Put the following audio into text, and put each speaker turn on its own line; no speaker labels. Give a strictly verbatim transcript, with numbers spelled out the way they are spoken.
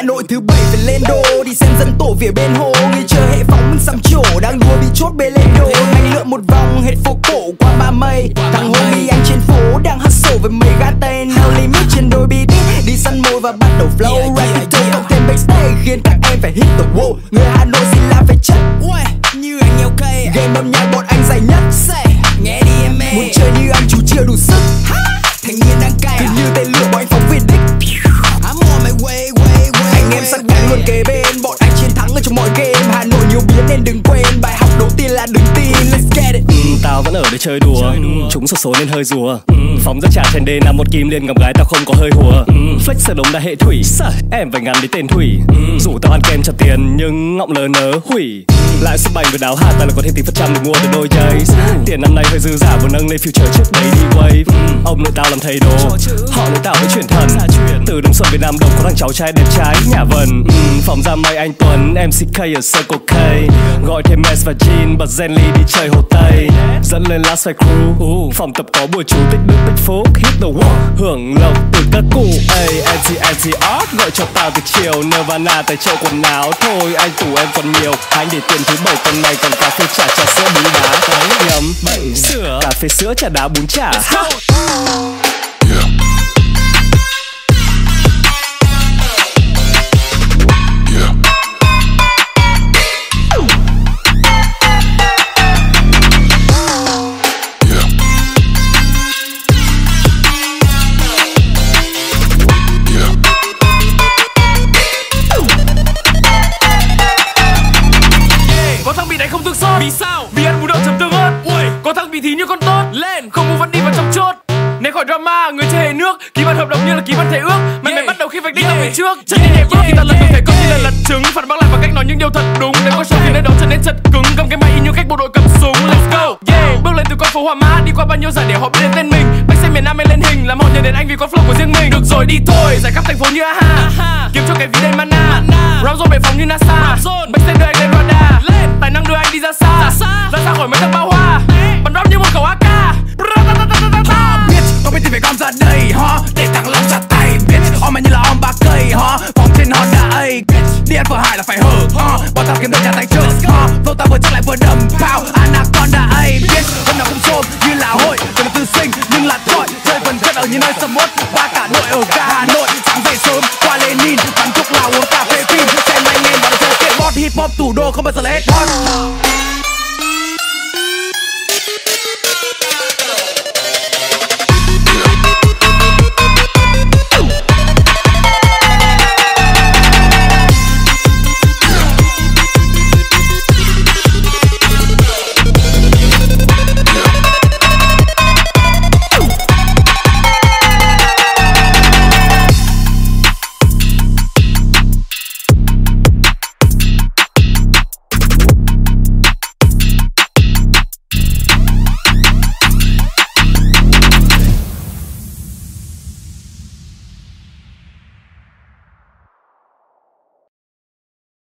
Nội thứ bảy phải lên đô, đi xem dân tổ vỉa bên hồ. Người chờ hệ phóng sắm chỗ, đang đua bị chốt bê lên đồ. Anh lượn một vòng hết phố cổ qua ba mây. Thằng homie anh trên phố đang hustle với mấy gã tây. No limit trên đôi beat, đi săn mồi và bắt đầu flow. Rapper cộng thêm backstage khiến các em phải hit the wall. Người Hà Nội xin làm phải chất như anh ok. Game âm nhạc bọn anh dài nhất, nghe đi em ơi. Muốn chơi như anh chủ chiều đủ sức, thanh niên đang cay cứ như tên lửa bọn anh phóng về đích. I'm on my way, way, way. Anh em sẵn cánh luôn kề bên, bọn anh chiến thắng ở trong mọi game. Hà Nội nhiều biến nên đừng quên, bài học đầu tiên là đừng tin. Let's get it.
ừ, Tao vẫn ở để chơi đùa, chơi đùa. Chúng sổ số nên hơi rùa, ừ. Phóng ra trả trên đê nằm một kim liền gặp gái tao không có hơi hùa, ừ. Flex sở đống đã hệ thủy, em phải ngắn đến tên thủy, ừ. Rủ tao ăn kem trả tiền nhưng ngọng lờ nớ hủy, ừ. Lại sức bành với đáo hạt tao là có thêm tí phần trăm để mua được đôi giày, ừ. Tiền năm nay hơi dư giả vừa nâng lên future trước đấy đi wave, ừ. Ông nội tao làm thầy đồ, họ nội tao mới chuyển thần. Từ Đông Xuân Việt Nam Đồng có thằng cháu trai đẹp trai nhả vần, ừ. Phòng ra mày anh Tuấn em xê ca ở Circle K, gọi thêm Mess và Jean bật Zenly đi chơi Hồ Tây, dẫn lên Last Fight Crew. Phòng tập có buổi chủ tích Đức Bích Phúc hit the wall, hưởng lộc từ các cụ. Ây en xê en xê art gọi cho tao từ chiều, Nirvana tới chợ quần áo thôi anh tủ em còn nhiều. Anh để tiền thứ bảy tuần này còn cà phê chả trà sữa bún đá, nhầm bậy sữa cà phê sữa trà đá bún chả.
Vì sao? Vì ăn bún đậu chấm tương ớt. Ui, có thằng bị thí như con tốt. Lên, không muốn vẫn đi vào trong chốt. Né khỏi drama, người chơi hề nước. Ký văn hợp đồng như là ký văn thể ước. Mày yeah. Mày bắt đầu khi vạch đích yeah. Về trước. Chân đi đẹp yeah. Khi ta lật ngược thể công như là lật trứng. Phản bác lại bằng cách nói những điều thật đúng. Nếu có show thì nơi đó trở nên chật cứng. Cầm cái máy in như cách bộ đội cầm súng. Let's go, yeah. Bước lên từ con phố Hòa Mã, đi qua bao nhiêu giải để họ biết đến tên mình. Bách xe miền Nam lên hình, làm họ nhớ đến anh vì có flow của riêng mình. Được rồi đi thôi, giải khắp thành phố như aha. Kiếm cho cái ví đây mana. Round zone bệ phóng như NASA. Bách xe đưa anh lên radar. Tài năng đưa anh đi ra xa, ra xa khỏi mấy thằng bao hoa. Bắn drop như một khẩu a ca.
Bitch, có biết thì phải gom ra đây, ha. Để thằng lòng ra tay, bitch. Om mày như là om ba cây, ha. Vòng trên hòn đá ấy, đi ăn vừa hại là phải hở, ha. Bọn tao kiếm được nhà tay trước, ha. Flow tao vừa chắc lại vừa đầm pow. Anaconda ấy, bitch. Hôm nào cũng xôm như là hội, tôi là tư sinh nhưng là tội. Chơi vần chất ở như nơi sầm uất, ba cả đội ở ga Hà Nội. Sáng dậy sớm qua Lenin, bắn thuốc lào uống cà phê phim. Xem anh em bọn nó chơi skateboard hip hop thủ đô không bao giờ là hết hot.